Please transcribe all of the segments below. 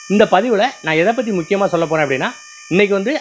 இந்த பதிவில் நான் எதை பற்றி முக்கியமாக சொல்ல போகிறேன் அப்படின்னா, இன்றைக்கி வந்து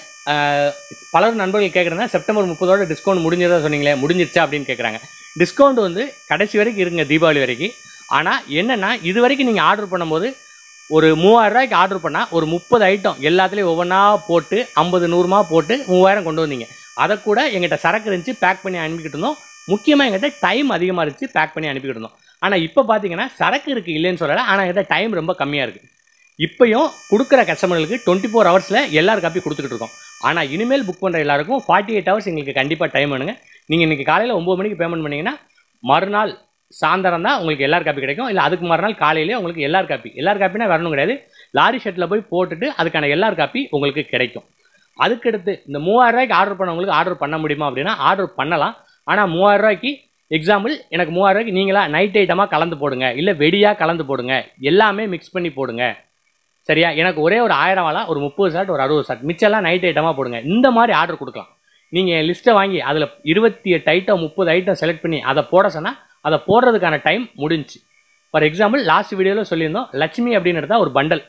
பலர் நண்பர்கள் கேட்குறேன்னா செப்டம்பர் 30 டிஸ்கவுண்ட் முடிஞ்சதா சொன்னீங்களே, முடிஞ்சிருச்சா அப்படின்னு கேட்குறாங்க. டிஸ்கவுண்ட் வந்து கடைசி வரைக்கும் இருங்க, தீபாவளி வரைக்கும். ஆனால் என்னென்னா, இது வரைக்கும் நீங்கள் ஆர்டர் பண்ணும்போது ஒரு 3000 ரூபாய்க்கு ஆர்டர் பண்ணால் ஒரு 30 ஐட்டம் எல்லாத்துலேயும் ஒவ்வொன்றா போட்டு 50-100 போட்டு 3000 கொண்டு வந்தீங்க. அதை கூட எங்கிட்ட சரக்கு இருந்துச்சு, பேக் பண்ணி அனுப்பிக்கிட்டு இருந்தோம். முக்கியமாக எங்கிட்ட டைம் அதிகமாக இருந்துச்சு, பேக் பண்ணி அனுப்பிக்கிட்டு இருந்தோம். ஆனால் இப்போ பார்த்தீங்கன்னா சரக்கு இருக்குது இல்லைன்னு சொல்லலை, ஆனால் எங்கிட்ட டைம் ரொம்ப கம்மியாக இருக்குது. இப்போயும் கொடுக்குற கஸ்டமர்களுக்கு 24 ஹவர்ஸில் எல்லாரும் காப்பி கொடுத்துக்கிட்டு இருக்கோம். ஆனால் இனிமேல் புக் பண்ணுற எல்லாருக்கும் 48 ஹவர்ஸ் எங்களுக்கு கண்டிப்பாக டைம் வேணுங்க. நீங்கள் இன்றைக்கி காலையில் 9 மணிக்கு பேமெண்ட் பண்ணிங்கன்னா மறுநாள் சாயந்தரம் தான் உங்களுக்கு எல்லார் காப்பி கிடைக்கும். இல்லை அதுக்கு மறுநாள் காலையிலே உங்களுக்கு எல்லார் காப்பினா வரணும் கிடையாது. லாரி ஷெட்டில் போய் போட்டுட்டு அதுக்கான எல்லார் காப்பி உங்களுக்கு கிடைக்கும். அதுக்கடுத்து இந்த 3000 ரூபாய்க்கு ஆர்டர் பண்ணவங்களுக்கு ஆர்டர் பண்ண முடியுமா அப்படின்னா ஆர்டர் பண்ணலாம். ஆனால் 3000 ரூபாய்க்கு எக்ஸாம்பிள் எனக்கு 3000 ரூபாய்க்கு நீங்களா நைட் ஐட்டமாக கலந்து போடுங்க, இல்லை வெடியாக கலந்து போடுங்க, எல்லாமே மிக்ஸ் பண்ணி போடுங்க, சரியா? எனக்கு ஒரே ஒரு 1000 வாழா ஒரு 30 ஷாட் ஒரு 60 ஷாட் மிச்சம்லாம் நைட் ஐட்டமாக போடுங்க. இந்த மாதிரி ஆர்டர் கொடுக்கலாம். நீங்கள் லிஸ்ட்டை வாங்கி அதில் 28 ஐட்டம் 30 ஐட்டம் செலக்ட் பண்ணி அதை போட சொன்னால் அதை போடுறதுக்கான டைம் முடிஞ்சு. ஃபார் எக்ஸாம்பிள் லாஸ்ட் வீடியோவில் சொல்லியிருந்தோம், லட்சுமி அப்படின்னு எடுத்தால் ஒரு பண்டல்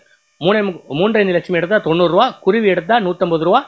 3.5 லட்சுமி எடுத்தால் 90 ரூபா, குருவி எடுத்தால் 150 ரூபா,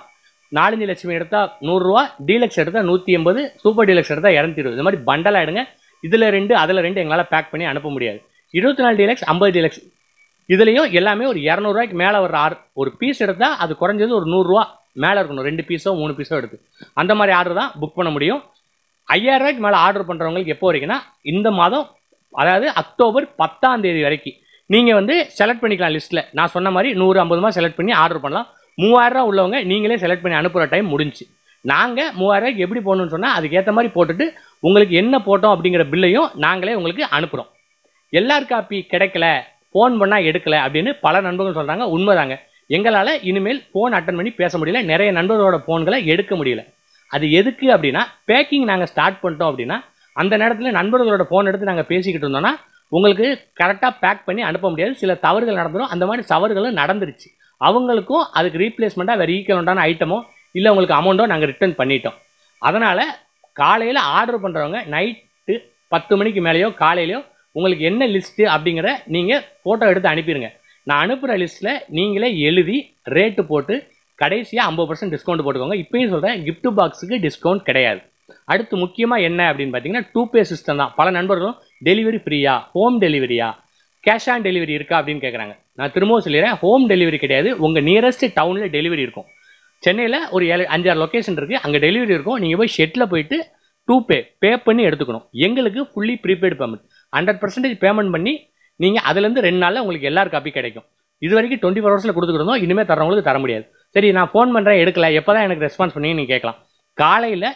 4 லட்சுமி எடுத்தால் 100 ரூபா, டீலக்ஸ் எடுத்தால் 180, சூப்பர் டீலக்ஸ் எடுத்தால் 220. இது மாதிரி பண்டல் ஆகிடுங்க. இதில் 2 அதில் 2 எங்களால் பேக் பண்ணி அனுப்ப முடியாது. 24 டீலக்ஸ் 50 டீலக்ஸ் இதுலேயும் எல்லாமே ஒரு 200 ரூபாய்க்கு மேலே வர்ற ஒரு பீஸ் எடுத்தால் அது குறைஞ்சது ஒரு 100 ரூபா மேலே இருக்கணும். 2 பீஸோ 3 பீஸோ எடுத்து அந்த மாதிரி ஆர்டர் தான் புக் பண்ண முடியும். 5000 ரூபாய்க்கு மேலே ஆர்டர் பண்ணுறவங்களுக்கு எப்போ வரைக்கும்னா இந்த மாதம், அதாவது அக்டோபர் 10ஆம் தேதி வரைக்கும் நீங்கள் வந்து செலக்ட் பண்ணிக்கலாம். லிஸ்ட்டில் நான் சொன்ன மாதிரி 100-50 செலக்ட் பண்ணி ஆர்டர் பண்ணலாம். 3000 ரூபா உள்ளவங்க நீங்களே செலக்ட் பண்ணி அனுப்புகிற டைம் முடிஞ்சு. நாங்கள் 3000 ரூபாய்க்கு எப்படி போடணும்னு சொன்னால் அதுக்கேற்ற மாதிரி போட்டுட்டு உங்களுக்கு என்ன போட்டோம் அப்படிங்கிற பில்லையும் நாங்களே உங்களுக்கு அனுப்புகிறோம். எல்லார் காப்பி கிடைக்கல, ஃபோன் பண்ணால் எடுக்கலை அப்படின்னு பல நண்பர்கள் சொல்கிறாங்க. உண்மைதாங்க. எங்களால் இனிமேல் ஃபோன் அட்டன் பண்ணி பேச முடியல, நிறைய நண்பர்களோட ஃபோன்களை எடுக்க முடியல. அது எதுக்கு அப்படின்னா, பேக்கிங் நாங்கள் ஸ்டார்ட் பண்ணிட்டோம் அப்படின்னா அந்த நேரத்தில் நண்பர்களோட ஃபோன் எடுத்து நாங்கள் பேசிக்கிட்டு இருந்தோம்னா உங்களுக்கு கரெக்டாக பேக் பண்ணி அனுப்ப முடியாது. சில தவறுகள் நடந்துடும். அந்த மாதிரி தவறுகளும் நடந்துருச்சு. அவங்களுக்கும் அதுக்கு ரீப்ளேஸ்மெண்ட்டாக வேறு ஈக்குவலண்டான ஐட்டமோ இல்லை உங்களுக்கு அமௌண்ட்டோ நாங்கள் ரிட்டர்ன் பண்ணிட்டோம். அதனால் காலையில் ஆர்டர் பண்ணுறவங்க நைட்டு 10 மணிக்கு மேலேயோ காலையிலையோ உங்களுக்கு என்ன லிஸ்ட்டு அப்படிங்கிற நீங்கள் ஃபோட்டோ எடுத்து அனுப்பிடுங்க. நான் அனுப்புகிற லிஸ்ட்டில் நீங்களே எழுதி ரேட்டு போட்டு கடைசியாக 50% டிஸ்கவுண்ட் போட்டுக்கோங்க. இப்போயும் சொல்கிறேன், கிஃப்ட் பாக்ஸுக்கு டிஸ்கவுண்ட் கிடையாது. அடுத்து முக்கியமாக என்ன அப்படின்னு பார்த்தீங்கன்னா, 2 பே சிஸ்டம் தான். பல நண்பர்களும் டெலிவரி ஃப்ரீயா, ஹோம் டெலிவரியா, கேஷ் ஆன் டெலிவரி இருக்கா அப்படின்னு கேட்குறாங்க. நான் திரும்பவும் சொல்லிடுறேன், ஹோம் டெலிவரி கிடையாது. உங்கள் நியரஸ்ட் டவுனில் டெலிவரி இருக்கும். சென்னையில் ஒரு 5-6 லொக்கேஷன் இருக்குது, அங்கே டெலிவரி இருக்கும். நீங்கள் போய் ஷெட்டில் போயிட்டு 2 பே பண்ணி எடுத்துக்கணும். எங்களுக்கு ஃபுல்லி ப்ரீபெய்டு பேமெண்ட் 100% பேமெண்ட் பண்ணி நீங்கள் அதுலேருந்து 2 நாளில் உங்களுக்கு எல்லார் காப்பி கிடைக்கும். இது வரைக்கும் 24 ஹவர்ஸில் கொடுத்துக்கிட்டோம். இனிமேல் தரவங்களுக்கு தர முடியாது. சரி, நான் ஃபோன் பண்ணுறேன் எடுக்கல, எப்போ தான் எனக்கு ரெஸ்பான்ஸ் பண்ணி நீங்கள் கேட்கலாம். காலையில்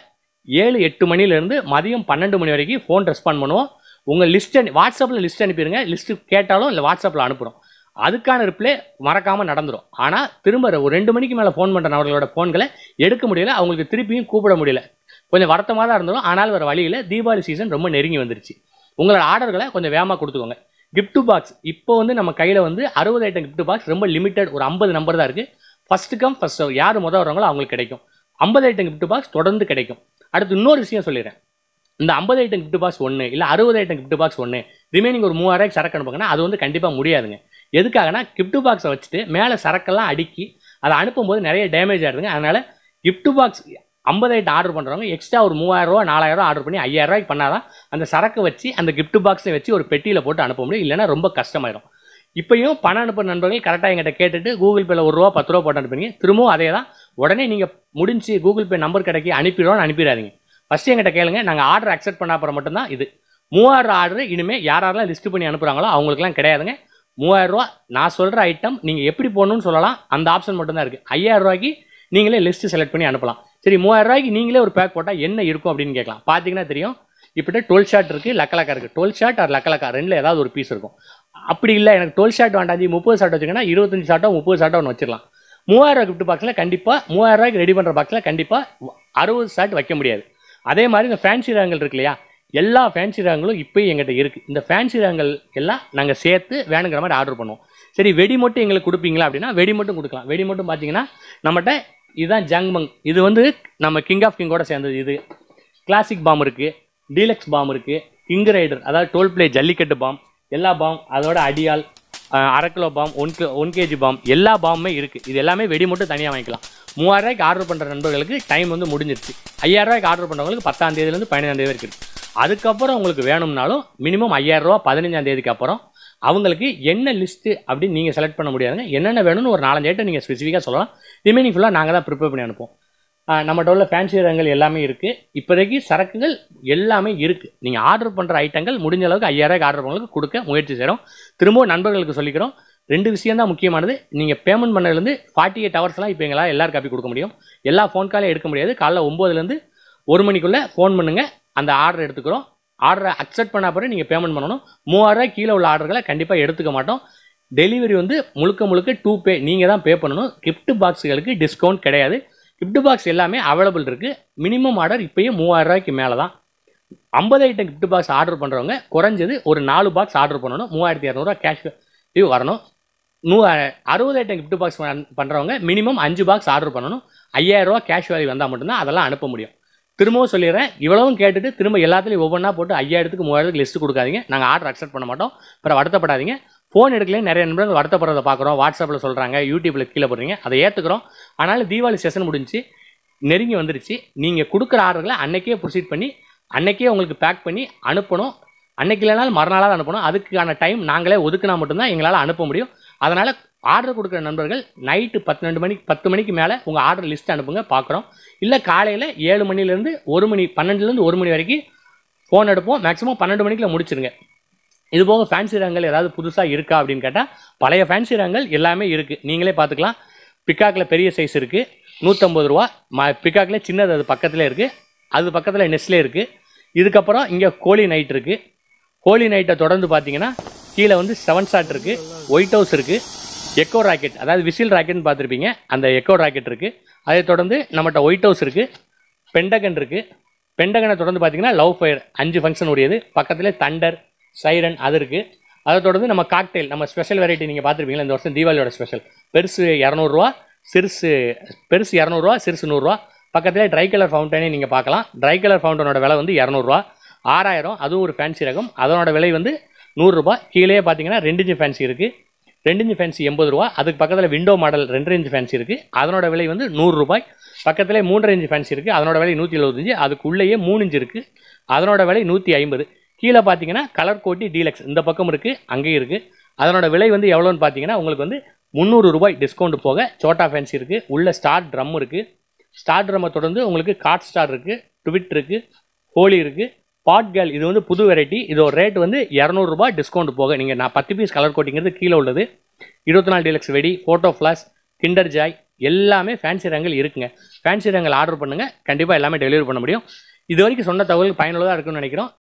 7-8 மணிலேருந்து மதியம் 12 மணி வரைக்கும் ஃபோன் ரெஸ்பாண்ட் பண்ணுவோம். உங்கள் லிஸ்ட்டை வாட்ஸ்அப்பில் லிஸ்ட் அனுப்பிடுங்க. லிஸ்ட்டு கேட்டாலும் இல்லை வாட்ஸ்அப்பில் அனுப்புகிறோம். அதுக்கான ரிப்ளை மறக்காமல் நடந்துடும். ஆனால் திரும்ப ஒரு 2 மணிக்கு மேலே ஃபோன் பண்ணுற அவர்களோட ஃபோன்களை எடுக்க முடியல, அவங்களுக்கு திருப்பியும் கூப்பிட முடியல. கொஞ்சம் வருத்தமாக தான் இருந்தோம். ஆனால் வேறு வழியில் தீபாவளி சீசன் ரொம்ப நெருங்கி வந்துருச்சு. உங்களோட ஆர்டர்களை கொஞ்சம் வேகமாக கொடுத்துக்கோங்க. கிஃப்ட் பாக்ஸ் இப்போ வந்து நம்ம கையில் வந்து 60 ஐட்டம் கிஃப்ட் பாக்ஸ் ரொம்ப லிமிட்டட், ஒரு 50 நம்பர் தான் இருக்குது. ஃபஸ்ட்டு கம் ஃபஸ்ட் சர்வ், யார் முதல் வரவங்களோ அவங்களுக்கு கிடைக்கும். 50 ஐட்டம் கிஃப்ட் பாக்ஸ் தொடர்ந்து கிடைக்கும். அடுத்து இன்னொரு விஷயம் சொல்லிடுறேன், இந்த 50 ஐட்டம் கிஃப்ட் பாக்ஸ் 1 இல்லை 60 ஐட்டம் கிஃப்ட் பாக்ஸ் 1 ரிமைனிங் ஒரு 3000 ரூபாய்க்கு சரக்கு அனுப்புங்கன்னா அது வந்து கண்டிப்பாக முடியாதுங்க. எதுக்காகனா, கிஃப்ட் பாக்ஸை வச்சுட்டு மேலே சரக்கெல்லாம் அடுக்கி அதை அனுப்பும்போது நிறைய டேமேஜ் ஆகிடுதுங்க. அதனால் கிஃப்ட் பாக்ஸ் 50 ஐட்டம் ஆர்டர் பண்ணுறவங்க எக்ஸ்ட்ரா ஒரு 3000 ரூபா 4000 ரூபா ஆர்டர் பண்ணி 5000 ரூபாய்க்கு பண்ணால் தான் அந்த சரக்கு வச்சு அந்த கிஃப்ட் பாக்ஸை வச்சு ஒரு பெட்டியில் போட்டு அனுப்ப முடியும். இல்லைன்னா ரொம்ப கஷ்டமாயிடும். இப்போயும் பணம் அனுப்புற நண்பர்கள் கரெக்டாக எங்கிட்ட கேட்டுட்டு கூகுள் பேயில் 1 ரூபா 10 ரூபா போட்டு அனுப்புங்க. திரும்பவும் அதே தான், உடனே நீங்கள் முடிஞ்சு கூகுள் பே நம்பர் கிடைக்கி அனுப்பிடாதீங்க. ஃபஸ்ட்டு எங்கிட்ட கேளுங்க, நாங்கள் ஆர்டர் அக்செப்ட் பண்ண அப்புறம் மட்டும்தான் இது. 3000 ஆர்டர் இனிமேல் யாரெல்லாம் லிஸ்ட்டு பண்ணி அனுப்புகிறாங்களோ அவங்களுக்குலாம் கிடையாதுங்க. 3000 ரூபா நான் சொல்கிற ஐட்டம் நீங்கள் எப்படி போடணும்னு சொல்லலாம், அந்த ஆப்ஷன் மட்டும்தான் இருக்குது. 5000 ரூபாய்க்கு நீங்களே லிஸ்ட்டு செலக்ட் பண்ணி அனுப்பலாம். சரி, 3000 ரூபாய்க்கு நீங்களே ஒரு பேக் போட்டால் என்ன இருக்கும் அப்படின்னு கேட்கலாம். பார்த்தீங்கன்னா தெரியும், இப்படி 12 ஷாட் இருக்குது, லக்கலக்கா இருக்குது. 12 ஷாட் ஆர் லக்கலக்கா ரெண்டில் ஏதாவது ஒரு பீஸ் இருக்கும். அப்படி இல்லை எனக்கு 12 ஷாட் வேண்டாம் 30 ஷாட் வச்சுக்கன்னா 25 ஷாட்டோ 30 ஷாட்டோ ஒன்று வச்சிடலாம். 3000 கிஃப்ட் பாக்ஸில் கண்டிப்பாக 3000 ரூபாய்க்கு ரெடி பண்ணுற பாக்ஸில் கண்டிப்பாக 60 ஷாட் வைக்க முடியாது. அதே மாதிரி இந்த ஃபேன்சி ரகங்கள் இருக்கு இல்லையா, எல்லா ஃபேன்சி ரகங்களும் இப்போயும் எங்கிட்ட இருக்குது. இந்த ஃபேன்சி ரகங்கள் எல்லாம் நாங்கள் சேர்த்து வேணுங்கிற மாதிரி ஆர்டர் பண்ணுவோம். சரி, வெடி மட்டும் எங்களுக்கு கொடுப்பீங்களா அப்படின்னா வெடி மட்டும் கொடுக்கலாம். வெடி மட்டும் பார்த்தீங்கன்னா நம்மகிட்ட இதுதான் ஜங்மங், இது வந்து நம்ம கிங் ஆஃப் கிங்கோட சேர்ந்தது. இது கிளாசிக் பாம் இருக்குது, டீலக்ஸ் பாம் இருக்குது, கிங் ரைடர் அதாவது 12 பிளே ஜல்லிக்கட்டு பாம், எல்லா பாம், அதோட அடியால், 1/2 கிலோ பாம் 1 kg பாம் எல்லா பாம்புமே இருக்குது. இது எல்லாமே வெடி மட்டும் தனியாக வாங்கிக்கலாம். 3000 ரூபாய்க்கு ஆர்டர் பண்ணுற நண்பர்களுக்கு டைம் வந்து முடிஞ்சிருச்சு. 5000 ரூபாய்க்கு ஆர்டர் பண்ணுறவங்களுக்கு 10ஆம் தேதியிலேருந்து 15ஆம் தேதி வரைக்கும் இருக்குது. அதுக்கப்புறம் உங்களுக்கு வேணும்னாலும் மினிமம் 5000 ரூபா 15ஆம் தேதிக்கு அப்புறம் அவங்களுக்கு என்ன லிஸ்ட்டு அப்படின்னு நீங்கள் செலக்ட் பண்ண முடியாதுங்க. என்னென்ன வேணும்னு ஒரு 4-5 ஐட்டம் நீங்கள் ஸ்பெசிஃபிக்காக சொல்லலாம். ரிமைனிங் ஃபுல்லாக நாங்கள் தான் ப்ரிப்பேர் பண்ணி அனுப்போம். நம்மகிட்ட உள்ள ஃபேன்சி ரகங்கள் எல்லாமே இருக்குது. இப்போதைக்கு சரக்குகள் எல்லாமே இருக்குது. நீங்கள் ஆர்டர் பண்ணுற ஐட்டங்கள் முடிஞ்ச அளவுக்கு 5000 ரூபாய்க்கு ஆர்டர் பண்ணுறவங்களுக்கு கொடுக்க முயற்சி செய்கிறோம். திரும்பவும் நண்பர்களுக்கு சொல்லிக்கிறோம், 2 விஷயம் தான் முக்கியமானது. நீங்கள் பேமெண்ட் பண்ணதுலேருந்து 48 ஹவர்ஸ்லாம் இப்போ எங்களால் எல்லாரும் காப்பி கொடுக்க முடியும். எல்லா ஃபோன் காலையும் எடுக்க முடியாது. காலைல 9லேருந்து 1 மணிக்குள்ளே ஃபோன் பண்ணுங்கள், அந்த ஆர்டர் எடுத்துக்கிறோம். ஆர்டரை அக்செப்ட் பண்ண பிறகு நீங்கள் பேமெண்ட் பண்ணணும். 3000 ரூபாய் கீழே உள்ள ஆர்டர்களை கண்டிப்பாக எடுத்துக்க மாட்டோம். டெலிவரி வந்து முழுக்க டூ பே, நீங்கள் தான் பே பண்ணணும். கிஃப்ட் பாக்ஸுகளுக்கு டிஸ்கவுண்ட் கிடையாது. கிஃப்ட் பாக்ஸ் எல்லாமே அவைலபிள் இருக்குது. மினிமம் ஆர்டர் இப்போயே 3000 ரூபாய்க்கு மேலே தான். 50 ஐட்டம் கிஃப்ட் பாக்ஸ் ஆர்டர் பண்ணுறவங்க குறைஞ்சது ஒரு 4 பாக்ஸ் ஆர்டர் பண்ணணும். 3200 கேஷ் டியூ வரணும். 60 ஐட்டம் கிஃப்ட் பாக்ஸ் பண்ணுறவங்க மினிமம் 5 பாக்ஸ் ஆர்டர் பண்ணணும். 5000 ரூபா கேஷ் வேல்யூ வந்தால் மட்டும்தான் அதெல்லாம் அனுப்ப முடியும். திரும்பவும் சொல்லிடுறேன், இவ்வளவும் கேட்டுட்டு திரும்ப எல்லாத்துலேயும் ஒவ்வொன்றா போட்டு 5000க்கு 3000க்கு லிஸ்ட்டு கொடுக்காதீங்க. நாங்கள் ஆர்டர் அக்செப்ட் பண்ண மாட்டோம். அப்புறம் வருத்தப்படாதீங்க. ஃபோன் எடுக்கலையே நிறைய நண்பர்கள் வருத்தப்படுறதை பார்க்குறோம். வாட்ஸ்அப்பில் சொல்கிறாங்க, யூடியூப்பில் கீழே போடுறீங்க, அதை ஏற்றுக்கிறோம். ஆனாலும் தீபாவளி செஷன் முடிஞ்சு நெருங்கி வந்துருச்சு. நீங்கள் கொடுக்குற ஆர்டர்களை அன்றைக்கே ப்ரொசீட் பண்ணி அன்றைக்கே உங்களுக்கு பேக் பண்ணி அனுப்பணும். அன்றைக்கி இல்லைனாலும் மறுநாளாக அனுப்பணும். அதுக்கான டைம் நாங்களே ஒதுக்கினா மட்டும்தான் எங்களால் அனுப்ப முடியும். அதனால் ஆர்டர் கொடுக்குற நண்பர்கள் நைட்டு 10 மணிக்கு மேலே உங்கள் ஆர்டர் லிஸ்ட் அனுப்புங்க, பார்க்குறோம். இல்லை காலையில் 7 மணிலேருந்து 1 மணி 12லேருந்து 1 மணி வரைக்கும் ஃபோன் எடுப்போம். மேக்ஸிமம் 12 மணிக்குள்ள முடிச்சிருங்க. இது போக ஃபேன்சி ரகங்கள் ஏதாவது புதுசாக இருக்கா அப்படின்னு கேட்டால் பழைய ஃபேன்சி ரகங்கள் எல்லாமே இருக்குது. நீங்களே பார்த்துக்கலாம். பிக்காக்கில் பெரிய சைஸ் இருக்குது, 150 ரூபா. பிக்காக்கில் சின்னது அது பக்கத்தில் இருக்குது. அது பக்கத்தில் நெஸ்லே இருக்குது. இதுக்கப்புறம் இங்கே கோழி நைட் இருக்குது. கோழி நைட்டை தொடர்ந்து பார்த்தீங்கன்னா கீழே வந்து 7 ஷாட் இருக்குது, ஒயிட் ஹவுஸ் இருக்குது, எக்கோ ராக்கெட் அதாவது விசில் ராக்கெட்னு பார்த்துருப்பீங்க, அந்த எக்கோ ராக்கெட் இருக்குது. அதை தொடர்ந்து நம்மகிட்ட ஒயிட் ஹவுஸ் இருக்குது, பெண்டகன் இருக்குது. பெண்டகனை தொடர்ந்து பார்த்தீங்கன்னா லவ் ஃபயர் 5 ஃபங்க்ஷன் உடையது. பக்கத்தில் தண்டர், சைரன் அது இருக்குது. அதை தொடர்ந்து நம்ம காக்டெயில், நம்ம ஸ்பெஷல் வெரைட்டி நீங்கள் பார்த்துருப்பீங்களா, இந்த வருஷம் தீபாவளியோட ஸ்பெஷல். பெருசு 200 ரூபா, பெருசு 200 ரூபா, சிறுசு 100 ரூபா. பக்கத்தில் ட்ரை கலர் ஃபவுண்டனே நீங்கள் பார்க்கலாம். ட்ரை கலர் ஃபவுண்டனோட விலை வந்து 200 ரூபா. 6000, அதுவும் ஒரு ஃபேன்சி ரகம். அதனோட விலை வந்து 100 ரூபா. கீழே பார்த்தீங்கன்னா 2 இன்ச் ஃபேன்சி இருக்குது. 2 இன்ச் ஃபேன்சி 80 ரூபா. அதுக்கு பக்கத்தில் விண்டோ மாடல் 2 இன்ச் ஃபேன்சி இருக்குது. அதனோட விலை வந்து 100 ரூபாய். பக்கத்தில் 3 இன்ச் ஃபேன்சி இருக்குது. அதனோட விலை 175. அதுக்குள்ளேயே 3 இன்ச் இருக்குது. அதனோட விலை 150. கீழே பார்த்தீங்கன்னா கலர் கோட்டி டீலக்ஸ் இந்த பக்கம் இருக்குது, அங்கேயும் இருக்குது. அதனோட விலை வந்து எவ்வளோன்னு பார்த்தீங்கன்னா உங்களுக்கு வந்து 300 ரூபாய் டிஸ்கவுண்ட் போக. சோட்டா ஃபேன்சி இருக்குது. உள்ள ஸ்டார் ட்ரம் இருக்குது. ஸ்டார் ட்ரம்மை தொடர்ந்து உங்களுக்கு காட் ஸ்டார் இருக்குது, ட்விட் இருக்குது, ஹோலி இருக்குது, பாட் கேர்ள். இது வந்து புது வெரைட்டி. இதோட ரேட் வந்து 200 ரூபாய் டிஸ்கவுண்ட் போக. நீங்கள் நான் 10 பீஸ் கலர் கோட்டிங்கிறது கீழே உள்ளது. 24 டீலக்ஸ் வெடி, ஃபோட்டோ ஃப்ளாஷ், கிண்டர் ஜாய் எல்லாமே ஃபேன்சி ரகங்கள் இருக்குங்க. ஃபேன்சி ரகங்கள் ஆர்டர் பண்ணுங்கள், கண்டிப்பாக எல்லாமே டெலிவரி பண்ண முடியும். இது வரைக்கும் சொன்ன தகவல் பயனுள்ளதாக இருக்குன்னு நினைக்கிறோம்.